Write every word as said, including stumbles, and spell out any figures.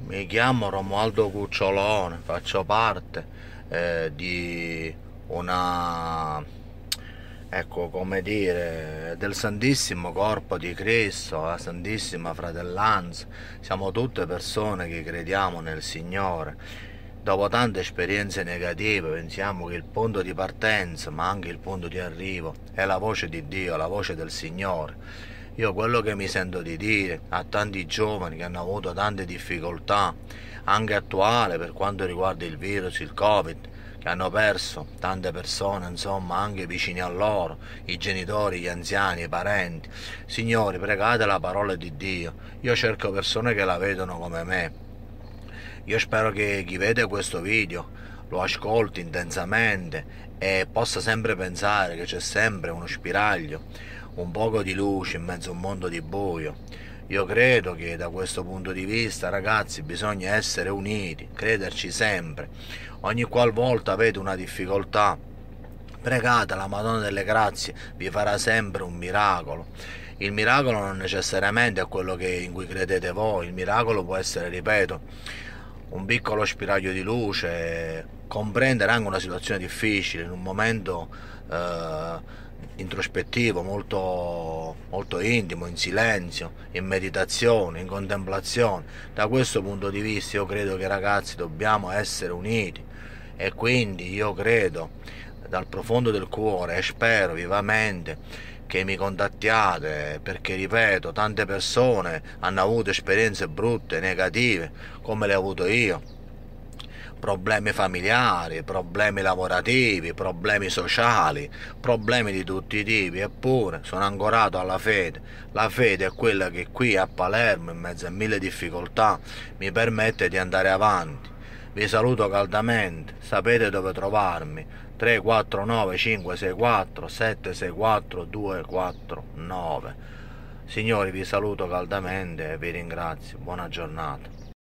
Mi chiamo Romualdo Cucciolone, faccio parte eh, di una, ecco come dire, del Santissimo Corpo di Cristo, la Santissima Fratellanza. Siamo tutte persone che crediamo nel Signore. Dopo tante esperienze negative pensiamo che il punto di partenza, ma anche il punto di arrivo, è la voce di Dio, la voce del Signore. Io quello che mi sento di dire a tanti giovani che hanno avuto tante difficoltà, anche attuali per quanto riguarda il virus, il Covid, che hanno perso tante persone, insomma, anche vicini a loro, i genitori, gli anziani, i parenti. Signori, pregate la parola di Dio. Io cerco persone che la vedono come me. Io spero che chi vede questo video lo ascolti intensamente e possa sempre pensare che c'è sempre uno spiraglio, un poco di luce in mezzo a un mondo di buio. Io credo che da questo punto di vista, ragazzi, bisogna essere uniti, crederci sempre. Ogni qualvolta avete una difficoltà, pregate la Madonna delle Grazie, vi farà sempre un miracolo. Il miracolo non necessariamente è quello che, in cui credete voi, il miracolo può essere, ripeto, un piccolo spiraglio di luce, comprendere anche una situazione difficile in un momento eh, introspettivo, molto, molto intimo, in silenzio, in meditazione, in contemplazione. Da questo punto di vista io credo che, ragazzi, dobbiamo essere uniti, e quindi io credo dal profondo del cuore e spero vivamente che mi contattiate, perché ripeto, tante persone hanno avuto esperienze brutte, negative, come le ho avuto io, problemi familiari, problemi lavorativi, problemi sociali, problemi di tutti i tipi, eppure sono ancorato alla fede. La fede è quella che qui a Palermo, in mezzo a mille difficoltà, mi permette di andare avanti. Vi saluto caldamente, sapete dove trovarmi: tre quattro nove cinque sei quattro sette sei quattro due quattro nove. Signori, vi saluto caldamente e vi ringrazio. Buona giornata.